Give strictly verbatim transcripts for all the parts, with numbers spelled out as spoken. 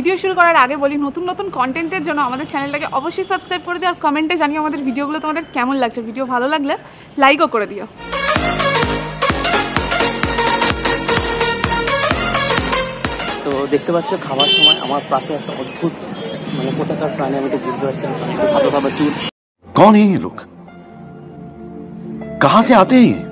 Video শুরু করার আগে বলি, নতুন নতুন কন্টেন্টের জন্য আমাদের চ্যানেলটাকে অবশ্যই সাবস্ক্রাইব করে দিও আর কমেন্টে জানিয়ে আমাদের ভিডিওগুলো তোমাদের কেমন লাগছে। ভিডিও ভালো লাগলে লাইকও করে দিও। তো দেখতে পাচ্ছ খাবার সময় আমার পাশে একটা অদ্ভুত মানে কোথাকার প্রাণী, আমি তো বুঝতে পারছি না, সাদা সাদা চুল। कौन है ये लोग? कहां से आते हैं?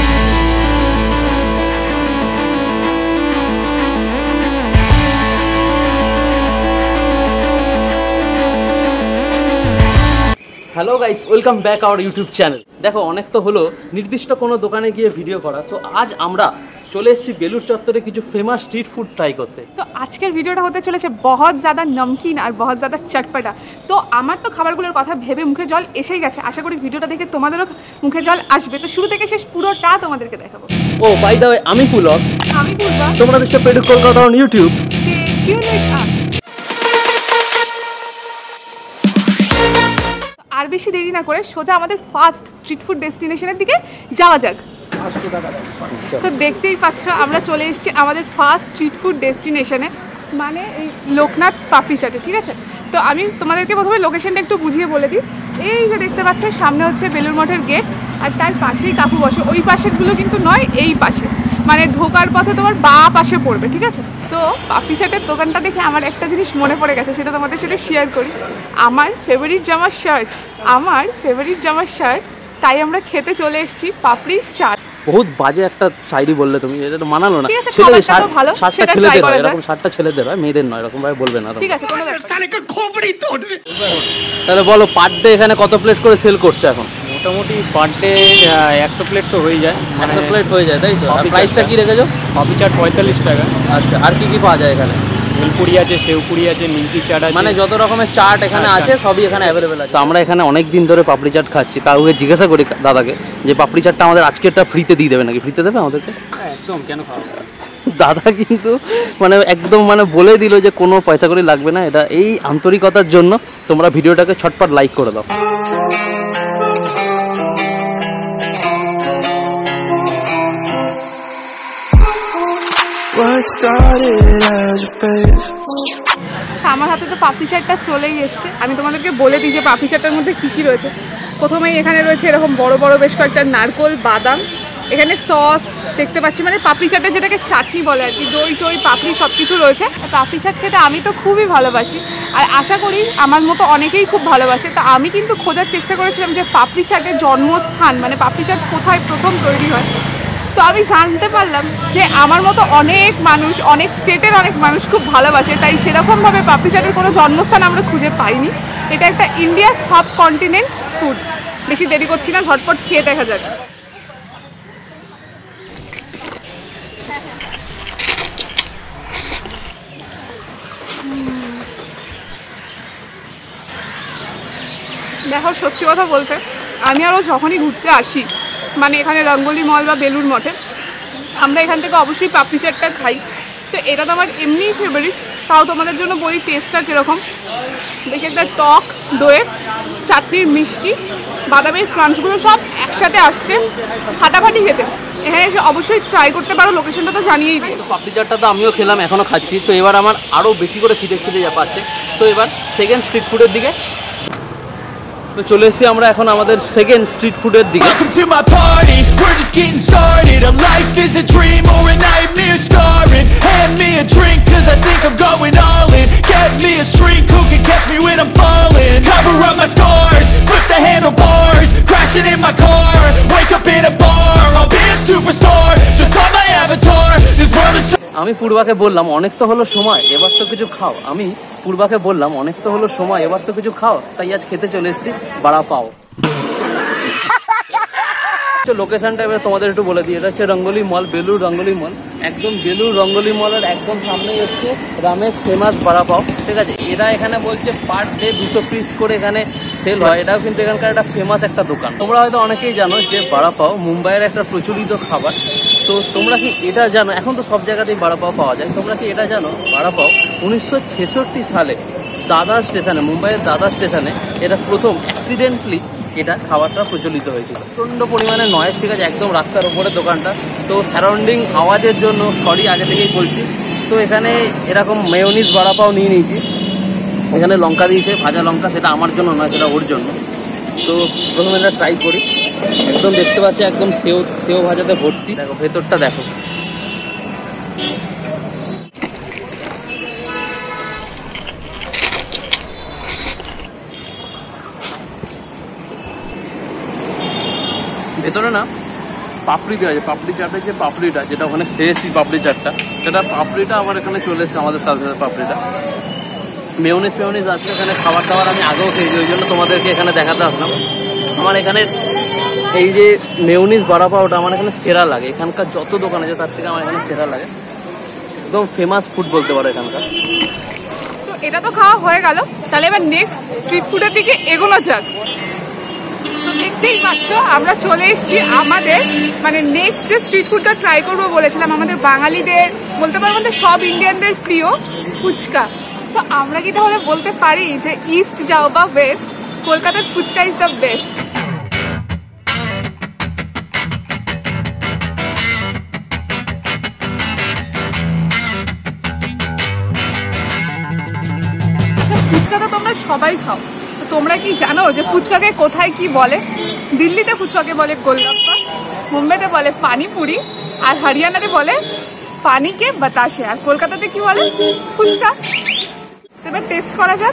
Hello guys, welcome back our YouTube channel. দেখো অনেক তো হলো নির্দিষ্ট কোনো দোকানে গিয়ে ভিডিও করা, তো আজ আমরা চলে এসেছি বেলুর চত্বরে কিছু ফেমাস স্ট্রিট ফুড ট্রাই করতে। তো আজকের ভিডিওটা হতে চলেছে বহুত জ্যাদা নমকিন আর বহুত জ্যাদা চটপটা। তো আমার তো খাবারগুলোর কথা ভেবে মুখে জল এসেই গেছে, আশা করি ভিডিওটা দেখে তোমাদেরও মুখে জল আসবে। তো শুরু থেকে শেষ পুরোটা তোমাদেরকে দেখাবো। ও বাই দ্য ওয়ে, আমি পুলক, আমি পূর্বা, তোমরা দেখছো Petuk Kolkata on YouTube. Stay tune with us. আর বেশি দেরি না করে সোজা আমাদের ফার্স্ট স্ট্রিট ফুড ডেস্টিনেশনের দিকে যাওয়া যাক। তো দেখতেই পাচ্ছ আমরা চলে এসেছি আমাদের ফার্স্ট স্ট্রিট ফুড ডেস্টিনেশনে, মানে এই লোকনাথ পাপড়ি চাটে। ঠিক আছে, তো আমি তোমাদেরকে প্রথমে লোকেশনটা একটু বুঝিয়ে বলে দিই। এই যে দেখতে পাচ্ছ সামনে হচ্ছে বেলুর মঠের গেট, আর তার পাশেই কাকু বসে। ওই পাশেরগুলো কিন্তু নয়, এই পাশে, মানে ঢোকার পথে তোমার বা পাশে পড়বে। ঠিক আছে, তো পাপড়ি চাটের দোকানটা দেখে আমার একটা জিনিস মনে পড়ে গেছে, সেটা তোমাদের সাথে শেয়ার করি। আমার ফেভারিট জামার শার্ট, আমার ফেভারিট জামার শার্ট, তাই আমরা খেতে চলে এসেছি পাপড়ি চাট। বহুত বাজে একটা শায়রি বললে তুমি, এটা তো মানালো না। ছেলেদের ভালো, শার্টটা ছেলেদের হয়, এরকম শার্টটা ছেলেদের হয়, মেয়েদের নয়, এরকম ভাবে বলবে না। ঠিক আছে, কোনো ব্যাপার না। তাহলে বলো পার ডে এখানে কত প্লেট করে সেল করছে এখন? মোটামুটি পার ডে একশো প্লেট তো হয়ে যায়, মানে একশো প্লেট হয়ে যায়, তাই তো? প্রাইসটা কি রেখেছো? পাপড়ি চাট পঁয়তাল্লিশ টাকা। আচ্ছা, আর কি কি পাওয়া যায় এখানে? ভেলপুরি আছে, সেউপুরি আছে, নিমকি চাট আছে, মানে যত রকমের চাট এখানে আছে সবই এখানে অ্যাভেলেবেল আছে। তো আমরা এখানে অনেক দিন ধরে পাপড়ি চাট খাচ্ছি, কাউকে জিজ্ঞাসা করি দাদাকে যে পাপড়ি চাটটা আমাদের আজকেরটা ফ্রিতে দিয়ে দেবে নাকি? ফ্রিতে দেবে আমাদেরকে? একদম, কেন খাওয়া? দাদা কিন্তু মানে একদম মানে বলে দিল যে কোনো পয়সা করে লাগবে না। এটা এই আন্তরিকতার জন্য তোমরা ভিডিওটাকে ছটপট লাইক করে দাও। আমার হাতে তো পাপড়ি চাটটা চলেই এসছে। আমি তোমাদেরকে বলে দিই যে পাপড়ি চাটটার মধ্যে কী কী রয়েছে। প্রথমেই এখানে রয়েছে এরকম বড় বড় বেশ কয়েকটা নারকোল, বাদাম, এখানে সস দেখতে পাচ্ছি, মানে পাপড়ি চাটে যেটাকে চাটনি বলে আর কি, দই টই পাপড়ি সব কিছু রয়েছে। পাপড়ি চাট খেতে আমি তো খুবই ভালোবাসি, আর আশা করি আমার মতো অনেকেই খুব ভালোবাসে। তা আমি কিন্তু খোঁজার চেষ্টা করেছিলাম যে পাপড়ি চাটের জন্মস্থান, মানে পাপড়ি চাট কোথায় প্রথম তৈরি হয়। তো আমি জানতে পারলাম যে আমার মতো অনেক মানুষ, অনেক স্টেটের অনেক মানুষ খুব ভালোবাসে, তাই সেরকমভাবে পাপড়ি চাটের কোনো জন্মস্থান আমরা খুঁজে পাইনি। এটা একটা ইন্ডিয়া সাবকন্টিনেন্ট ফুড। বেশি দেরি করছি না, ঝটপট খেয়ে দেখা যাক। দেখো সত্যি কথা বলতে, আমি আরও যখনই ঘুরতে আসি, মানে এখানে রঙ্গলি মল বা বেলুর মঠে, আমরা এখান থেকে অবশ্যই পাপড়ি চাটটা খাই। তো এটা তো আমার এমনিই ফেভারিট, তাও তোমাদের জন্য বলি টেস্টটা কীরকম। বেশ একটা টক, দইয়ের, চাটনির মিষ্টি, বাদামের ক্রাঞ্চগুলো সব একসাথে আসছে, ফাটাফাটি খেতে। এখানে এসে অবশ্যই ট্রাই করতে পারো, লোকেশনটা তো জানিয়েই দিই। পাপড়ি চাটটা তো আমিও খেলাম, এখনও খাচ্ছি। তো এবার আমার আরও বেশি করে খিদে খিদে যা পাচ্ছে। তো এবার সেকেন্ড স্ট্রিট ফুডের দিকে তো চলে এসেছি আমরা এখন আমাদের সেকেন্ড স্ট্রিট ফুডের দিকে। Welcome to my party, we're just getting started. A life is a dream or a nightmare scarring. Hand me a drink cause I think I'm going all in. Get me a shrink who can catch me when I'm falling. Cover up my scars, flip the handlebars, crashing in my car, wake up in a bar. I'll be a superstar, just on my avatar. This world is so আমি পূর্বাকে বললাম অনেক তো হলো সময়, এবার তো কিছু খাও। আমি পূর্বাকে বললাম অনেক তো হলো সময়, এবার তো কিছু খাও। তাই আজ খেতে চলে এসেছি বাড়া পাও। লোকেশনটা এবার তোমাদের একটু বলে দিই। এটা হচ্ছে রঙ্গলি মল, বেলুর রঙ্গলি মল। একদম বেলুর রঙ্গলি মলের একদম সামনেই হচ্ছে রামেশ ফেমাস বাড়া পাও। ঠিক আছে, এরা এখানে বলছে পার ডে দুশো পিস করে এখানে সেল হয়। এটাও কিন্তু এখানকার একটা ফেমাস একটা দোকান। তোমরা হয়তো অনেকেই জানো যে বাড়া পাও মুম্বাইয়ের একটা প্রচলিত খাবার। তো তোমরা কি এটা জানো, এখন তো সব জায়গাতেই বাড়া পাও পাওয়া যায়, তোমরা কি এটা জানো বাড়া পাও উনিশশো ছেষট্টি সালে দাদা স্টেশনে, মুম্বাইয়ের দাদা স্টেশনে এটা প্রথম অ্যাক্সিডেন্টলি এটা খাবারটা প্রচলিত হয়েছিল। প্রচণ্ড পরিমাণে নয়েজ, ঠিক আছে, একদম রাস্তার উপরে দোকানটা। তো সারাউন্ডিং আওয়াজের জন্য সরি আগে থেকেই বলছি। তো এখানে এরকম মেয়োনিজ বড়া পাও নিয়ে নিয়েছি। এখানে লঙ্কা দিয়েছে, ভাজা লঙ্কা, সেটা আমার জন্য নয়, সেটা ওর জন্য। তো প্রথমে এটা ট্রাই করি। একদম দেখতে পাচ্ছি একদম সেও সেও ভাজাতে ভর্তি। দেখো ভেতরটা দেখো, ভেতরে না পাপড়ি দেওয়া আছে। পাপড়ি চাটের যে পাপড়িটা, যেটা ওখানে খেয়েছি পাপড়ি চাটটা, সেটা পাপড়িটা আমার এখানে চলে এসেছে আমাদের সাথে সাথে পাপড়িটা। মেয়োনিজ মেয়োনিজ আছে এখানে, খাবার দাবার আমি আগেও খেয়েছি, ওই জন্য তোমাদেরকে এখানে দেখাতে আসলাম। আমার এখানে এই যে মেয়োনিজ বড়া পাওটা আমার এখানে সেরা লাগে। এখানকার যত দোকান আছে তার থেকে আমার এখানে সেরা লাগে। একদম ফেমাস ফুড বলতে পারো এখানকার। তো এটা তো খাওয়া হয়ে গেল, তাহলে এবার নেক্সট স্ট্রিট ফুডের দিকে এগোনো যাক। তো দেখতেই পাচ্ছ আমরা চলে এসেছি আমাদের মানে নেক্সট যে স্ট্রিট ফুডটা ট্রাই করবো বলেছিলাম, আমাদের বাঙালিদের বলতে পারবো আমাদের সব ইন্ডিয়ানদের প্রিয় ফুচকা। তো আমরা কি তাহলে বলতে পারি যে ইস্ট যাও বা ওয়েস্ট, কলকাতার fuchka is the best. Fuchka তো তোমরা সবাই খাও, তো তোমরা কি জানো যে ফুচকাকে কোথায় কি বলে? দিল্লিতে ফুচকাকে বলে গোলগাপ্পা, মুম্বাইতে বলে পানিপুরি, আর হরিয়ানাতে বলে পানিকে বাতাসে, আর কলকাতাতে কি বলে? ফুচকা। এবার টেস্ট করা যাক।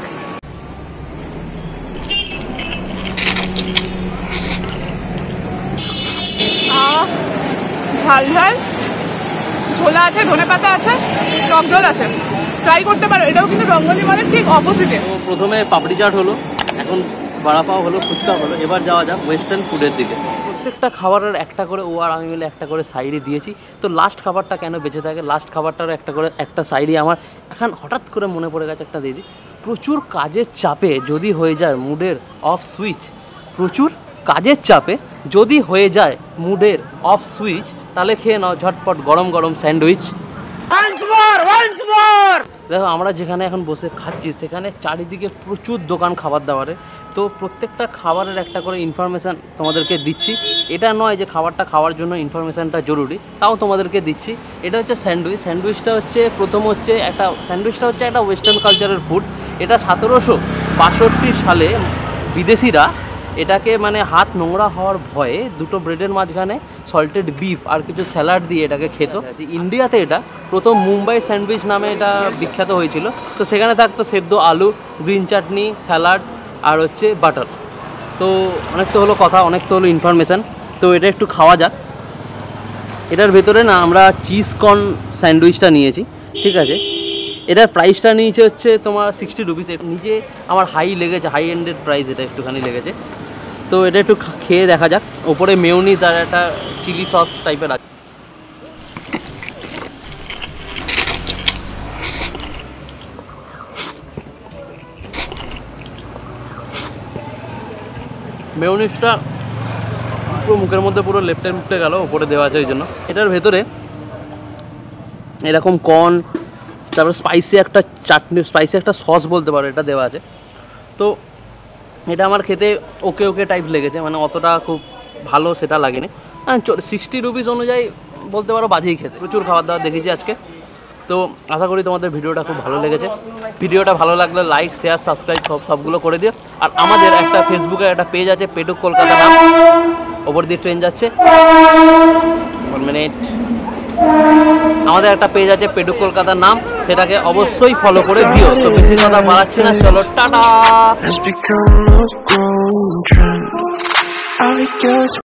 ঝাল ঝাল, ছোলা আছে, ধনে পাতা আছে, টক ঝোল আছে, ট্রাই করতে পারো। এটাও কিন্তু রঙ্গলি মলের ঠিক অপোজিটে। তো প্রথমে পাপড়ি চাট হলো, এখন বড়া পাও হলো, ফুচকা হলো, এবার যাওয়া যাক ওয়েস্টার্ন ফুডের দিকে। প্রত্যেকটা খাবারের একটা করে ও আর আমি মিলে একটা করে সাইডে দিয়েছি। তো লাস্ট খাবারটা কেন বেঁচে থাকে, লাস্ট খাবারটারও একটা করে একটা সাইডে আমার এখন হঠাৎ করে মনে পড়ে গেছে একটা দিদি। প্রচুর কাজের চাপে যদি হয়ে যায় মুডের অফ সুইচ, প্রচুর কাজের চাপে যদি হয়ে যায় মুডের অফ সুইচ, তাহলে খেয়ে নাও ঝটপট গরম গরম স্যান্ডউইচ। দেখো আমরা যেখানে এখন বসে খাচ্ছি সেখানে চারিদিকে প্রচুর দোকান খাবার দাবারের। তো প্রত্যেকটা খাবারের একটা করে ইনফরমেশান তোমাদেরকে দিচ্ছি। এটা নয় যে খাবারটা খাওয়ার জন্য ইনফরমেশানটা জরুরি, তাও তোমাদেরকে দিচ্ছি। এটা হচ্ছে স্যান্ডউইচ। স্যান্ডউইচটা হচ্ছে প্রথম হচ্ছে একটা স্যান্ডউইচটা হচ্ছে একটা ওয়েস্টার্ন কালচারের ফুড। এটা সতেরোশো বাষট্টি সালে বিদেশিরা এটাকে মানে হাত নোংরা হওয়ার ভয়ে দুটো ব্রেডের মাঝখানে সল্টেড বিফ আর কিছু স্যালাড দিয়ে এটাকে খেত। ইন্ডিয়াতে এটা প্রথম মুম্বাই স্যান্ডউইচ নামে এটা বিখ্যাত হয়েছিল। তো সেখানে থাকতো সেদ্ধ আলু, গ্রিন চাটনি, স্যালাড আর হচ্ছে বাটার। তো অনেক তো হলো কথা, অনেক তো হলো ইনফরমেশান। তো এটা একটু খাওয়া যাক। এটার ভেতরে না আমরা চিজ কর্ন স্যান্ডউইচটা নিয়েছি, ঠিক আছে। এটার প্রাইসটা নিয়েছে হচ্ছে তোমার সিক্সটি রুপিস। নিজে আমার হাই লেগেছে, হাই এন্ডেড প্রাইস এটা একটুখানি লেগেছে। তো এটা একটু খেয়ে দেখা যাক। ওপরে মেয়োনিজ আর একটা চিলি সস টাইপের আছে। মেয়োনিজটা পুরো মুখের মধ্যে পুরো লেফটে মুখে গেল, ওপরে দেওয়া আছে ওই জন্য। এটার ভেতরে এরকম কর্ন, তারপর স্পাইসি একটা চাটনি, স্পাইসি একটা সস বলতে পারো, এটা দেওয়া আছে। তো এটা আমার খেতে ওকে ওকে টাইপ লেগেছে, মানে অতটা খুব ভালো সেটা লাগেনি। সিক্সটি রুপিস অনুযায়ী বলতে পারো বাজেই খেতে। প্রচুর খাবার দাবার দেখেছি আজকে। তো আশা করি তোমাদের ভিডিওটা খুব ভালো লেগেছে। ভিডিওটা ভালো লাগলে লাইক, শেয়ার, সাবস্ক্রাইব সব সবগুলো করে দিও। আর আমাদের একটা ফেসবুকে একটা পেজ আছে পেটুক কলকাতা নাম, ওপর দিয়ে ট্রেন যাচ্ছে, ওয়ান মিনিট। আমাদের একটা পেজ আছে পেটুক কলকাতার নাম, সেটাকে অবশ্যই ফলো করে দিও। তো বেশি কথা বাড়াচ্ছি না, চলো টাটা।